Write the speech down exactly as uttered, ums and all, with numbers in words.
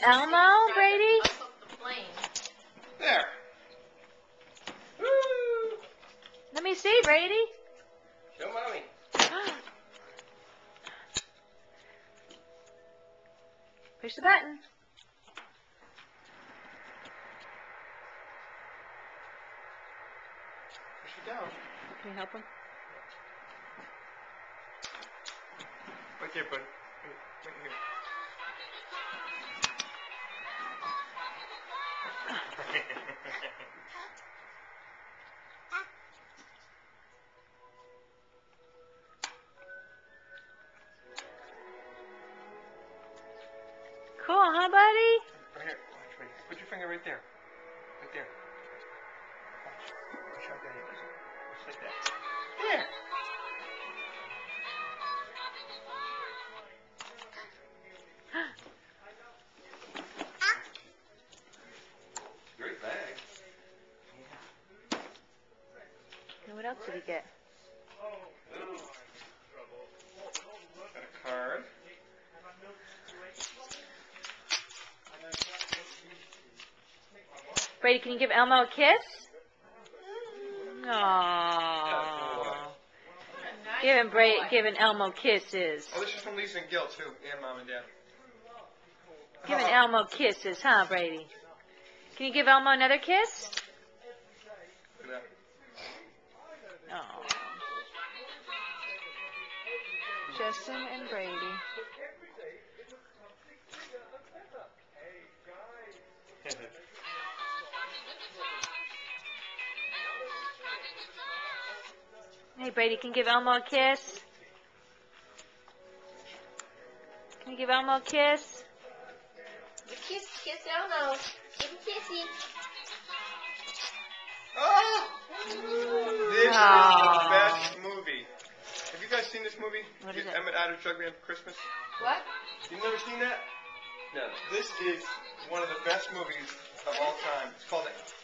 Elmo, Brady? There. Woo! Let me see, Brady. Show mommy. Push the button. Push it down. Can you help him? Right there, bud. Right here. Cool, huh, buddy? Right here. Watch, right here. Put your finger right there. Right there. Watch. Push out that edge. Just like that. There. Great bag. And what else did he get? Got a card. Brady, can you give Elmo a kiss? Aww. Giving Brady, giving Elmo kisses. Oh, this is from Lisa and Gil, too. And Mom and Dad. Giving Elmo kisses, huh, Brady? Can you give Elmo another kiss? Look at that. Aww. Justin and Brady. Hey, Brady, can you give Elmo a kiss? Can you give Elmo a kiss? Kiss, kiss Elmo. Give him kissy. Oh! This Aww. is the best movie. Have you guys seen this movie? What is it? Emmett Adder's Drug Man for Christmas? What? You've never seen that? No. This is one of the best movies of all time. It's called